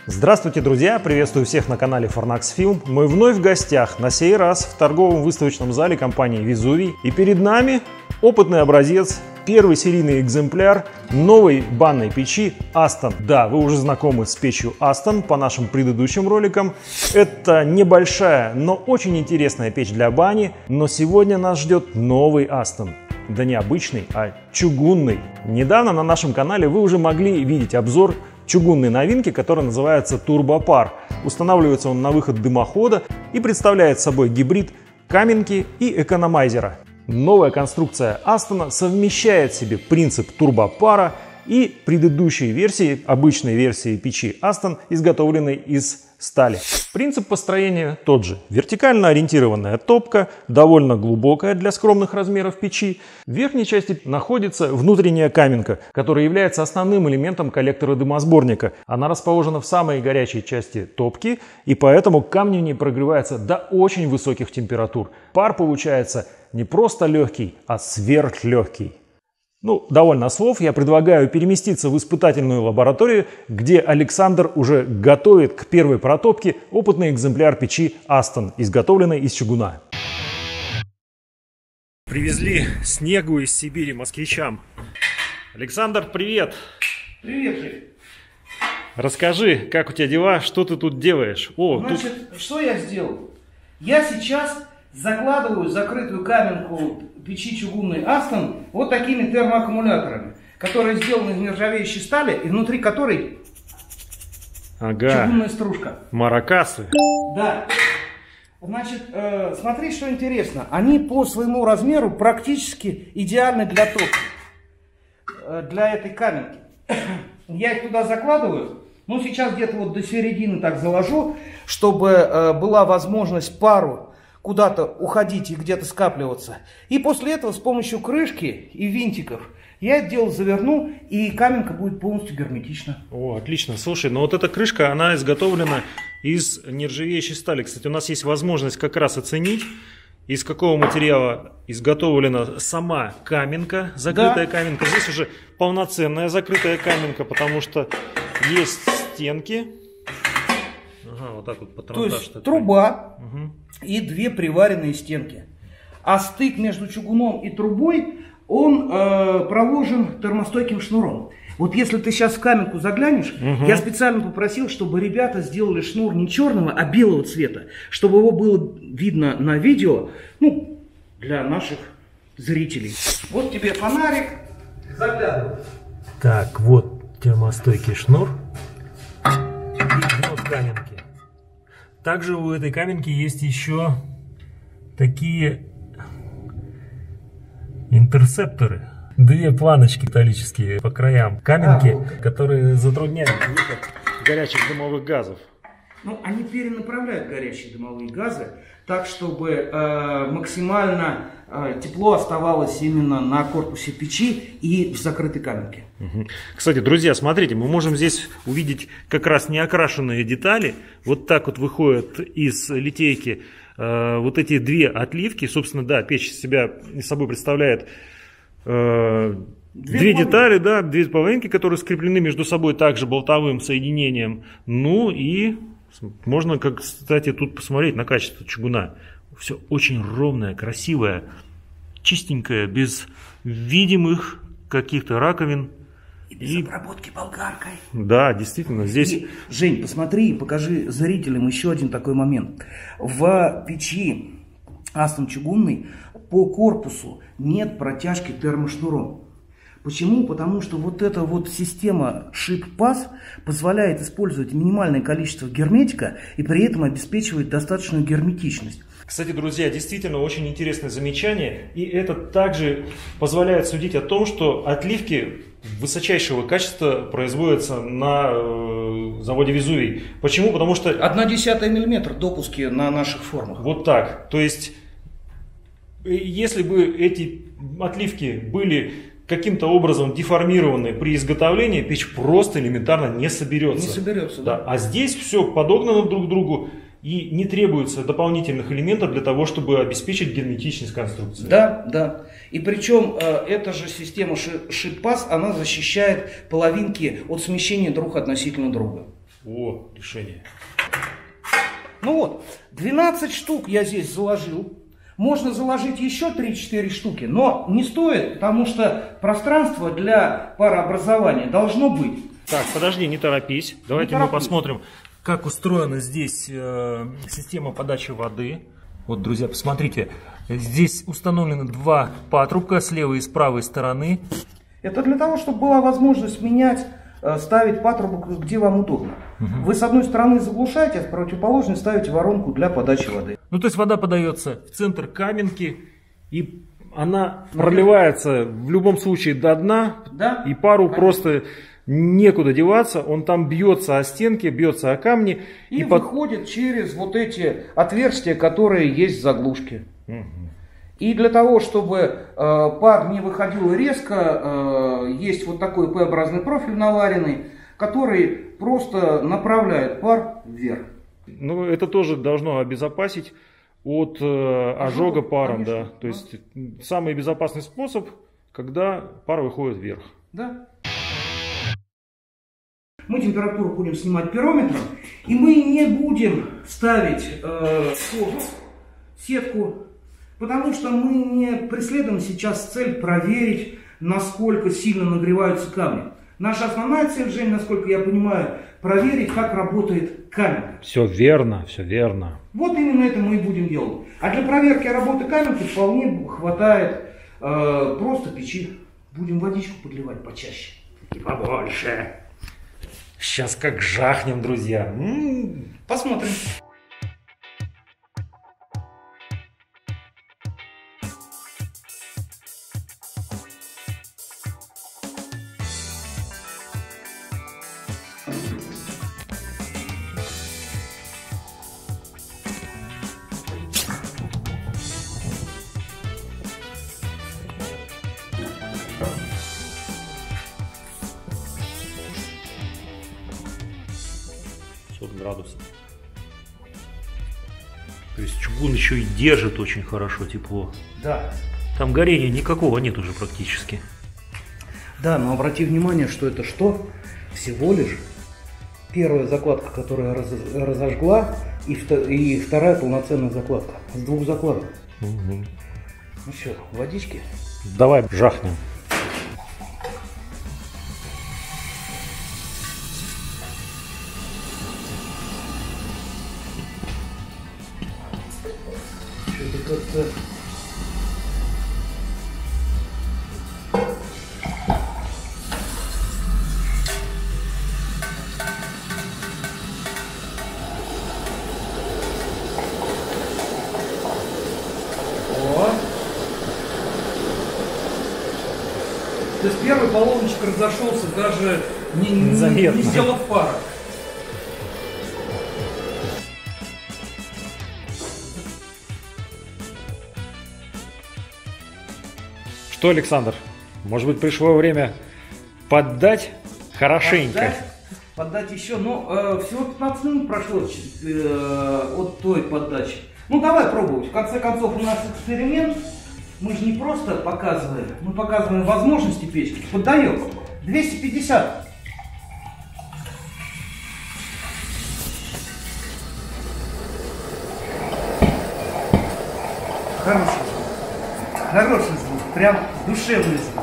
Здравствуйте, друзья! Приветствую всех на канале Fornax Film. Мы вновь в гостях, на сей раз в торговом выставочном зале компании Везувий. И перед нами опытный образец, первый серийный экземпляр новой банной печи Aston. Да, вы уже знакомы с печью Aston по нашим предыдущим роликам. Это небольшая, но очень интересная печь для бани. Но сегодня нас ждет новый Aston. Да не обычный, а чугунный. Недавно на нашем канале вы уже могли видеть обзор чугунной новинки, которая называется Турбопар. Устанавливается он на выход дымохода и представляет собой гибрид каменки и экономайзера. Новая конструкция Aston совмещает в себе принцип турбопара и предыдущей версии, обычной версии печи Aston, изготовленной из стали. Принцип построения тот же. Вертикально ориентированная топка, довольно глубокая для скромных размеров печи. В верхней части находится внутренняя каменка, которая является основным элементом коллектора дымосборника. Она расположена в самой горячей части топки, и поэтому камни не прогреваются до очень высоких температур. Пар получается не просто легкий, а сверхлегкий. Довольно слов. Я предлагаю переместиться в испытательную лабораторию, где Александр уже готовит к первой протопке опытный экземпляр печи Aston, изготовленной из чугуна. Привезли снегу из Сибири москвичам. Александр, привет! Привет, Жень. Расскажи, как у тебя дела, что ты тут делаешь? Что я сделал? Я сейчас закладываю закрытую каменку печи чугунной Aston вот такими термоаккумуляторами, которые сделаны из нержавеющей стали и внутри которой чугунная стружка. Маракасы. Да. Значит, смотри, что интересно. Они по своему размеру практически идеальны для топки, для этой каменки. Я их туда закладываю. Сейчас где-то вот до середины так заложу, чтобы была возможность пару куда-то уходить и где-то скапливаться. И после этого с помощью крышки и винтиков я это дело заверну, и каменка будет полностью герметична. О, отлично. Слушай, вот эта крышка, она изготовлена из нержавеющей стали. Кстати, у нас есть возможность как раз оценить, из какого материала изготовлена сама каменка, закрытая каменка. Здесь уже полноценная закрытая каменка, потому что есть стенки. Ага, вот так вот патронтаж. То есть труба и две приваренные стенки. А стык между чугуном и трубой, он проложен термостойким шнуром. Вот если ты сейчас в каменку заглянешь, я специально попросил, чтобы ребята сделали шнур не черного, а белого цвета, чтобы его было видно на видео, для наших зрителей. Вот тебе фонарик, заглядывай. Так, вот термостойкий шнур и дно каменки. Также у этой каменки есть еще такие интерсепторы. Две планочки металлические по краям каменки, которые затрудняют выход горячих дымовых газов. Они перенаправляют горячие дымовые газы так, чтобы максимально тепло оставалось именно на корпусе печи и в закрытой каменке. Кстати, друзья, смотрите, мы можем здесь увидеть как раз неокрашенные детали. Вот так вот выходят из литейки вот эти две отливки. Собственно, да, печь собой представляет две детали, две половинки, которые скреплены между собой также болтовым соединением. И можно, кстати, тут посмотреть на качество чугуна. Все очень ровное, красивое, чистенькое, без видимых каких-то раковин. И без обработки болгаркой. Да, действительно, здесь... Жень, посмотри и покажи зрителям еще один такой момент. В печи Aston чугунной по корпусу нет протяжки термошнуром. Почему? Потому что вот эта вот система шип-паз позволяет использовать минимальное количество герметика и при этом обеспечивает достаточную герметичность. Кстати, друзья, действительно очень интересное замечание, и это также позволяет судить о том, что отливки высочайшего качества производятся на заводе Везувий. Почему? Потому что... 0,1 мм допуски на наших формах. Вот так. То есть, если бы эти отливки были каким-то образом деформированы при изготовлении, печь просто элементарно не соберется. Не соберется, да. А здесь все подогнано друг к другу. И не требуется дополнительных элементов для того, чтобы обеспечить герметичность конструкции. Да. И причем эта же система шип-паз, она защищает половинки от смещения друг относительно друга. О, решение. Ну вот, 12 штук я здесь заложил. Можно заложить еще 3-4 штуки, но не стоит, потому что пространство для парообразования должно быть. Так, подожди, не торопись. Давайте мы посмотрим, как устроена здесь система подачи воды. Вот, друзья, посмотрите. Здесь установлены два патрубка с левой и с правой стороны. Это для того, чтобы была возможность менять, ставить патрубок, где вам удобно. Вы с одной стороны заглушаете, а с противоположной ставите воронку для подачи воды. Ну, то есть вода подается в центр каменки, и она проливается в любом случае до дна, Да? и пару просто некуда деваться, он там бьется о стенки, бьется о камни. И выходит через вот эти отверстия, которые есть в заглушке. И для того, чтобы пар не выходил резко, есть вот такой П-образный профиль наваренный, который просто направляет пар вверх. Ну, это тоже должно обезопасить от ожога паром, конечно, да. То есть самый безопасный способ, когда пар выходит вверх. Да. Мы температуру будем снимать пирометром, и мы не будем ставить сетку, потому что мы не преследуем сейчас цель проверить, насколько сильно нагреваются камни. Наша основная цель, Жень, насколько я понимаю, проверить, как работает камень. Все верно, все верно. Вот именно это мы и будем делать. А для проверки работы каменки вполне хватает просто печи. Будем водичку подливать почаще. И побольше. Сейчас как жахнем, друзья. Посмотрим. Градусов. То есть чугун еще и держит очень хорошо тепло. Да. Там горения никакого нет уже практически. Да, но обрати внимание, что это что? Всего лишь первая закладка, которая разожгла, и вторая полноценная закладка. С двух закладок. Ну что, водички? Давай жахнем. Как-то... То есть первый баллончик разошелся, даже не сделав пара. Что, Александр, может быть, пришло время поддать хорошенько? Поддать еще, но всего 15 минут прошло от той поддачи. Ну, давай пробовать. В конце концов, у нас эксперимент. Мы же не просто показываем, мы показываем возможности печки. Поддаем. 250. Хороший звук. Хороший звук. Прям душевный звук.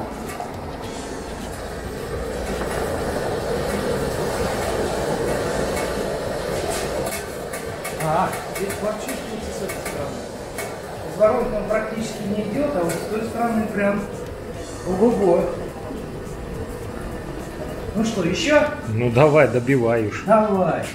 Здесь вообще с этой стороны. Из воронки он практически не идет, а вот с той стороны прям ого-го. Ну что, еще? Ну давай, добивай уж. Давай.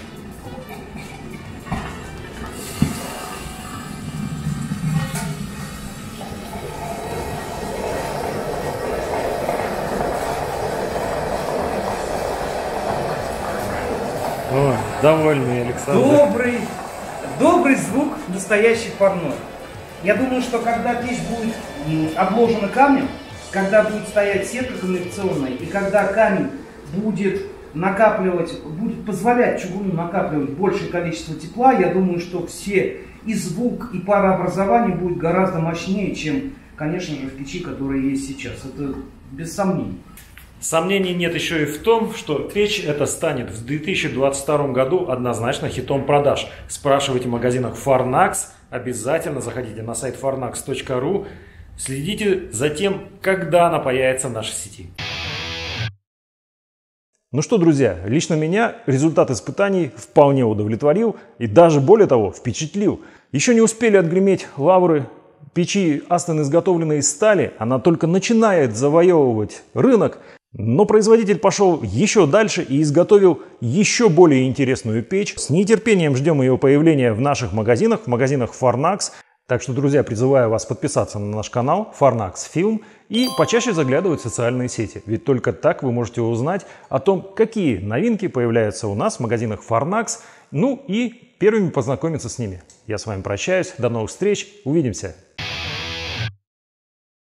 О, довольный Александр. Добрый звук настоящий парной. Я думаю, что когда печь будет обложена камнем, когда будет стоять сетка конвекционная, и когда камень будет позволять чугуну накапливать большее количество тепла, я думаю, что все и звук, и парообразование будет гораздо мощнее, чем, конечно же, в печи, которая есть сейчас. Это без сомнений. Сомнений нет еще и в том, что печь эта станет в 2022 году однозначно хитом продаж. Спрашивайте в магазинах Farnax, обязательно заходите на сайт farnax.ru, следите за тем, когда она появится в нашей сети. Ну что, друзья, лично меня результат испытаний вполне удовлетворил и даже более того впечатлил. Еще не успели отгреметь лавры печи Aston, изготовленной из стали, она только начинает завоевывать рынок. Но производитель пошел еще дальше и изготовил еще более интересную печь. С нетерпением ждем ее появления в наших магазинах, в магазинах Farnax. Так что, друзья, призываю вас подписаться на наш канал Farnax Film и почаще заглядывать в социальные сети. Ведь только так вы можете узнать о том, какие новинки появляются у нас в магазинах Farnax, ну и первыми познакомиться с ними. Я с вами прощаюсь, до новых встреч, увидимся!